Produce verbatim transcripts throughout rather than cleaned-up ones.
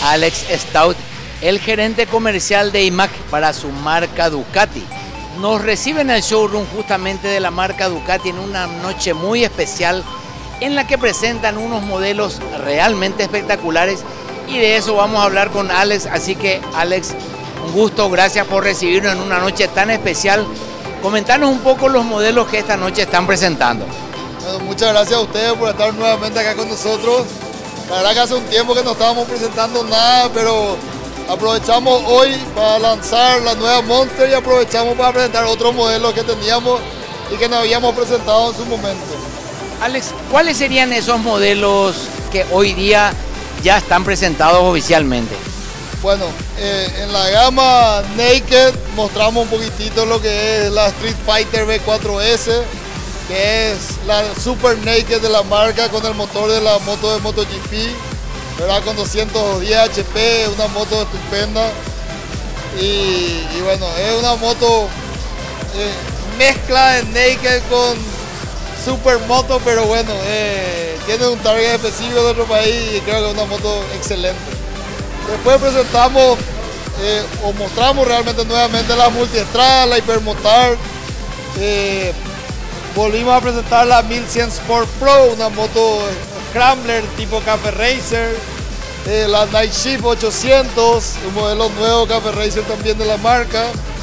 Alex Stout, el gerente comercial de I M A C para su marca Ducati. Nos recibe en el showroom justamente de la marca Ducati en una noche muy especial en la que presentan unos modelos realmente espectaculares y de eso vamos a hablar con Alex. Así que Alex, un gusto, gracias por recibirnos en una noche tan especial. Comentanos un poco los modelos que esta noche están presentando. Bueno, muchas gracias a ustedes por estar nuevamente acá con nosotros. La verdad que hace un tiempo que no estábamos presentando nada, pero aprovechamos hoy para lanzar la nueva Monster y aprovechamos para presentar otros modelos que teníamos y que no habíamos presentado en su momento. Alex, ¿cuáles serían esos modelos que hoy día ya están presentados oficialmente? Bueno, eh, en la gama Naked mostramos un poquitito lo que es la Street Fighter V cuatro S, que es la Super Naked de la marca con el motor de la moto de MotoGP, ¿verdad? Con doscientos diez H P, una moto estupenda. Y, y bueno, es una moto eh, mezcla de Naked con Supermoto, pero bueno, eh, tiene un target específico de otro país y creo que es una moto excelente. Después presentamos eh, o mostramos realmente nuevamente la Multiestrada, la Hypermotard. Eh, volvimos a presentar la mil cien Sport Pro, una moto Scrambler tipo Cafe Racer. Eh, la Night Shift ochocientos, un modelo nuevo Cafe Racer también de la marca.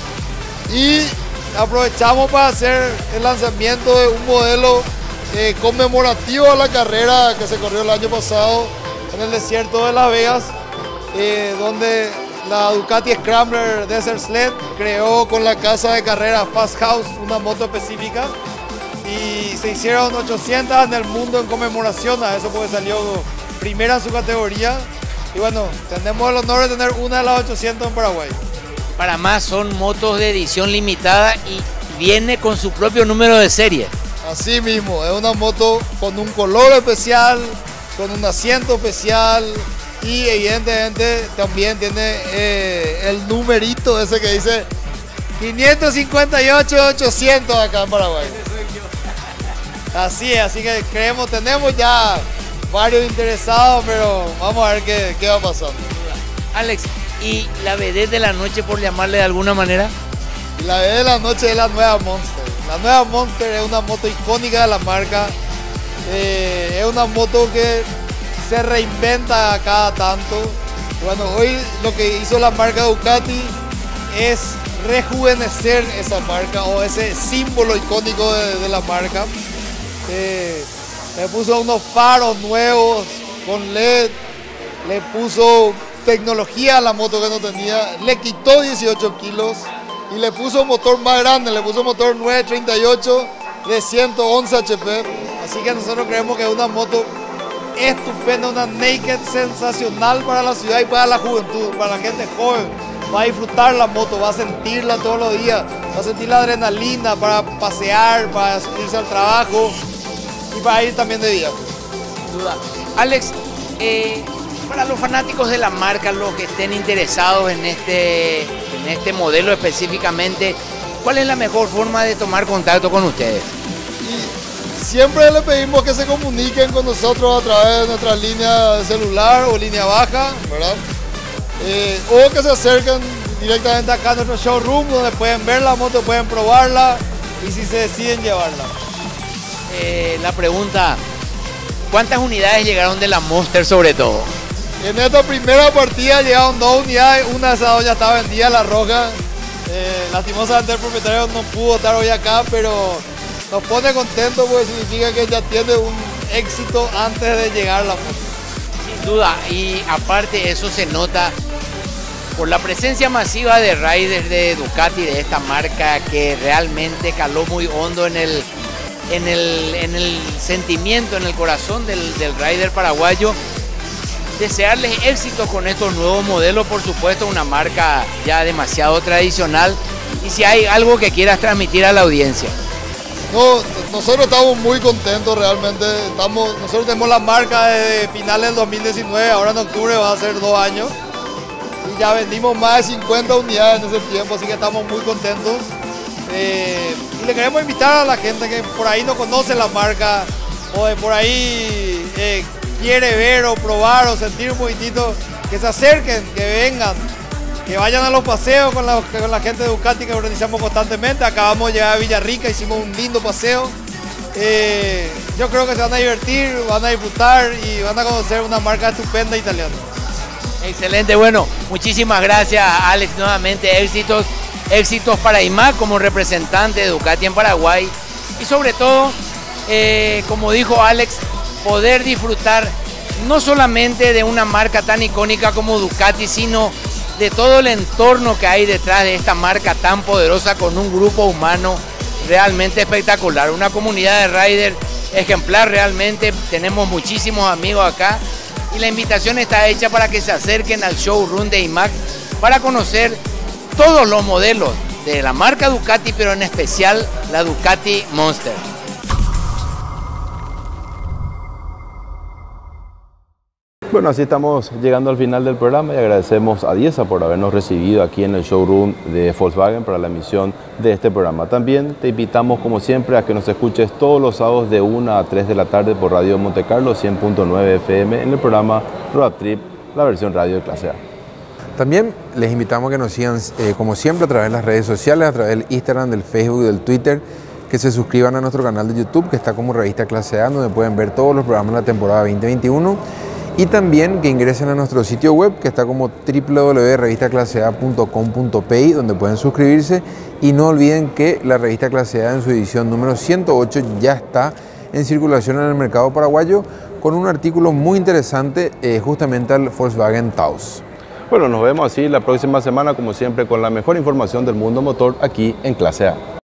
Y aprovechamos para hacer el lanzamiento de un modelo eh, conmemorativo a la carrera que se corrió el año pasado en el desierto de Las Vegas, eh, donde la Ducati Scrambler Desert Sled creó con la casa de carrera Fast House una moto específica y se hicieron ochocientas en el mundo en conmemoración a eso, porque salió primera en su categoría. Y bueno, tenemos el honor de tener una de las ochocientas en Paraguay. Para más, son motos de edición limitada y viene con su propio número de serie. Así mismo, es una moto con un color especial, con un asiento especial y evidentemente también tiene eh, el numerito ese que dice quinientos cincuenta y ocho ochocientos acá en Paraguay. Así es, así que creemos, tenemos ya varios interesados, pero vamos a ver qué, qué va pasando. Alex, ¿y la vedette de la noche, por llamarle de alguna manera? La vedette de la noche es la nueva Monster. La nueva Monster es una moto icónica de la marca. Eh, es una moto que se reinventa cada tanto. Bueno, hoy lo que hizo la marca Ducati es rejuvenecer esa marca o ese símbolo icónico de, de la marca. Eh, le puso unos faros nuevos con L E D, le puso tecnología a la moto que no tenía, le quitó dieciocho kilos y le puso un motor más grande, le puso un motor nueve treinta y ocho de ciento once H P. Así que nosotros creemos que es una moto estupenda, una naked sensacional para la ciudad y para la juventud, para la gente joven. Va a disfrutar la moto, va a sentirla todos los días, va a sentir la adrenalina para pasear, para irse al trabajo y para ir también de día. Sin duda. Alex, eh, para los fanáticos de la marca, los que estén interesados en este, en este modelo específicamente, ¿cuál es la mejor forma de tomar contacto con ustedes? Y siempre les pedimos que se comuniquen con nosotros a través de nuestra línea de celular o línea baja, ¿verdad? Eh, o que se acerquen directamente acá a nuestro showroom, donde pueden ver la moto, pueden probarla y si se deciden llevarla. Eh, la pregunta, ¿cuántas unidades llegaron de la Monster sobre todo? En esta primera partida llegaron dos unidades, una de esas dos ya estaba vendida, la roja. Eh, lastimosamente el propietario no pudo estar hoy acá, pero nos pone contentos porque significa que ya tiene un éxito antes de llegar la moto. Sin duda, y aparte eso se nota por la presencia masiva de riders de Ducati, de esta marca que realmente caló muy hondo en el, en el, en el sentimiento, en el corazón del, del rider paraguayo. Desearles éxito con estos nuevos modelos, por supuesto, una marca ya demasiado tradicional. Y si hay algo que quieras transmitir a la audiencia. No, nosotros estamos muy contentos realmente. Estamos, nosotros tenemos la marca desde finales del dos mil diecinueve, ahora en octubre va a ser dos años. Y ya vendimos más de cincuenta unidades en ese tiempo, así que estamos muy contentos. Eh, y le queremos invitar a la gente que por ahí no conoce la marca o de por ahí eh, quiere ver o probar o sentir un poquitito, que se acerquen, que vengan, que vayan a los paseos con la, con la gente de Ducati que organizamos constantemente. Acabamos de llegar a Villarrica, hicimos un lindo paseo. Eh, yo creo que se van a divertir, van a disfrutar y van a conocer una marca estupenda italiana. Excelente, bueno, muchísimas gracias Alex, nuevamente éxitos, éxitos para I M A C como representante de Ducati en Paraguay y sobre todo, eh, como dijo Alex, poder disfrutar no solamente de una marca tan icónica como Ducati, sino de todo el entorno que hay detrás de esta marca tan poderosa con un grupo humano realmente espectacular, una comunidad de riders ejemplar realmente, tenemos muchísimos amigos acá y la invitación está hecha para que se acerquen al showroom de I M A C para conocer todos los modelos de la marca Ducati, pero en especial la Ducati Monster. Bueno, así estamos llegando al final del programa y agradecemos a Dieza por habernos recibido aquí en el showroom de Volkswagen para la emisión de este programa. También te invitamos, como siempre, a que nos escuches todos los sábados de una a tres de la tarde por Radio Monte Carlo cien punto nueve F M en el programa Road Trip, la versión radio de clase A. También les invitamos a que nos sigan, eh, como siempre, a través de las redes sociales, a través del Instagram, del Facebook y del Twitter, que se suscriban a nuestro canal de YouTube, que está como Revista Clase A, donde pueden ver todos los programas de la temporada veinte veintiuno. Y también que ingresen a nuestro sitio web que está como w w w punto revista clase a punto com punto p i, donde pueden suscribirse y no olviden que la Revista Clase A en su edición número ciento ocho ya está en circulación en el mercado paraguayo con un artículo muy interesante eh, justamente al Volkswagen Taos. Bueno, nos vemos así la próxima semana como siempre con la mejor información del mundo motor aquí en Clase A.